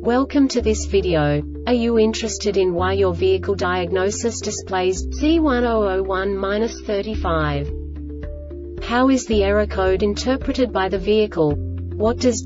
Welcome to this video. Are you interested in why your vehicle diagnosis displays C1001-35? How is the error code interpreted by the vehicle? What does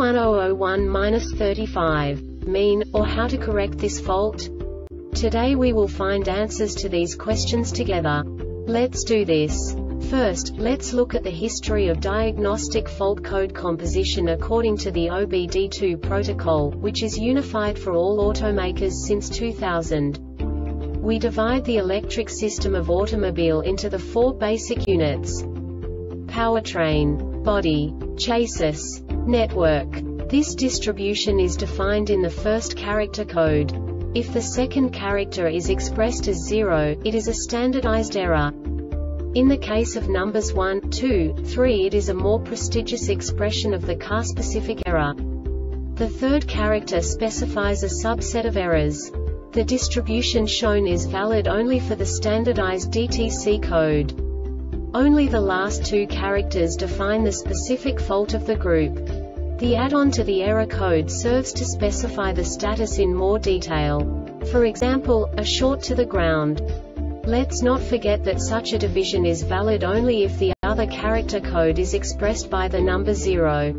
C1001-35 mean, or how to correct this fault? Today we will find answers to these questions together. Let's do this. First, let's look at the history of diagnostic fault code composition according to the OBD2 protocol, which is unified for all automakers since 2000. We divide the electric system of automobile into the four basic units: powertrain, body, chassis, network. This distribution is defined in the first character code. If the second character is expressed as 0, it is a standardized error. In the case of numbers 1, 2, 3, it is a more prestigious expression of the car-specific error. The third character specifies a subset of errors. The distribution shown is valid only for the standardized DTC code. Only the last two characters define the specific fault of the group. The add-on to the error code serves to specify the status in more detail. For example, a short to the ground. Let's not forget that such a division is valid only if the other character code is expressed by the number 0.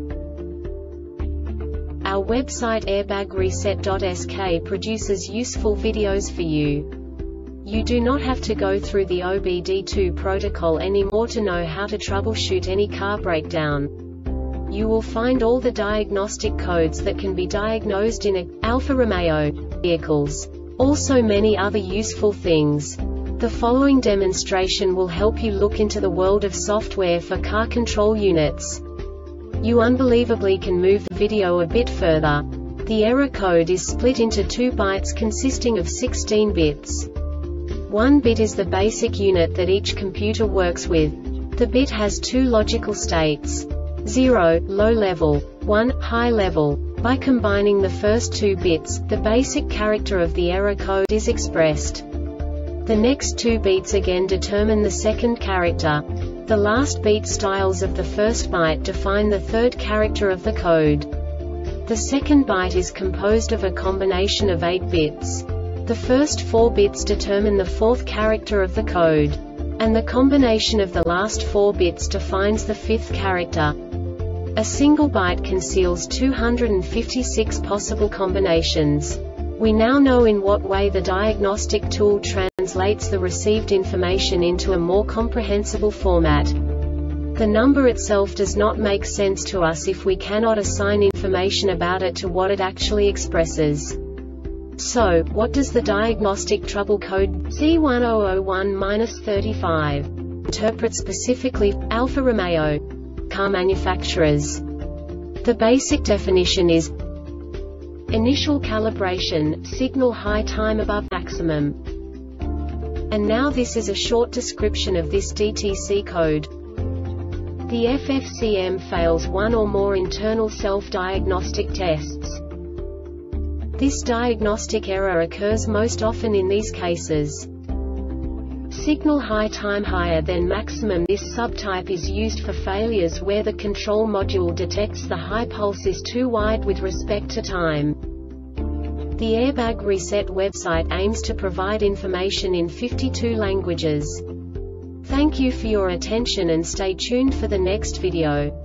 Our website airbagreset.sk produces useful videos for you. You do not have to go through the OBD2 protocol anymore to know how to troubleshoot any car breakdown. You will find all the diagnostic codes that can be diagnosed in Alfa Romeo vehicles. Also many other useful things. The following demonstration will help you look into the world of software for car control units. You unbelievably can move the video a bit further. The error code is split into 2 bytes consisting of 16 bits. 1 bit is the basic unit that each computer works with. The bit has 2 logical states: 0, low level, 1, high level. By combining the first 2 bits, the basic character of the error code is expressed. The next 2 beats again determine the second character. The last beat styles of the first byte define the third character of the code. The second byte is composed of a combination of 8 bits. The first 4 bits determine the fourth character of the code. And the combination of the last 4 bits defines the fifth character. A single byte conceals 256 possible combinations. We now know in what way the diagnostic tool translates the received information into a more comprehensible format. The number itself does not make sense to us if we cannot assign information about it to what it actually expresses. So, what does the diagnostic trouble code C1001-35 interpret specifically for Alfa Romeo car manufacturers? The basic definition is initial calibration, signal high time above maximum. And now this is a short description of this DTC code. The FFCM fails one or more internal self-diagnostic tests. This diagnostic error occurs most often in these cases: signal high time higher than maximum. This subtype is used for failures where the control module detects the high pulse is too wide with respect to time. The Airbag Reset website aims to provide information in 52 languages. Thank you for your attention and stay tuned for the next video.